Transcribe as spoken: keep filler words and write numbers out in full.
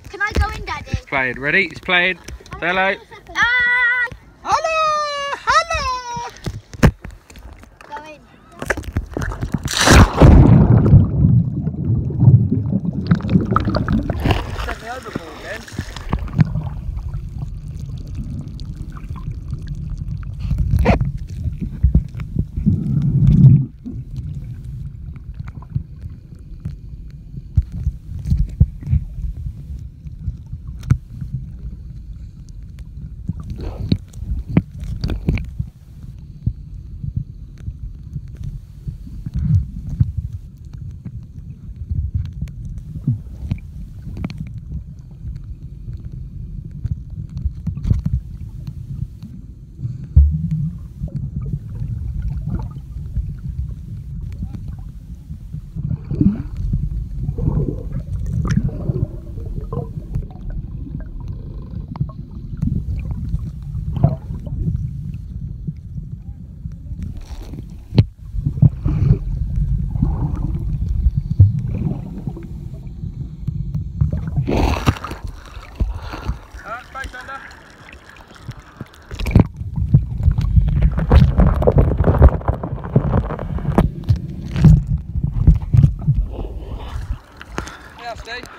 Can I go in, Daddy? It's playing. Ready? It's playing. Say hello. Hi! Hello! Hello! Go in. Sent me overboard then. Yeah, stay.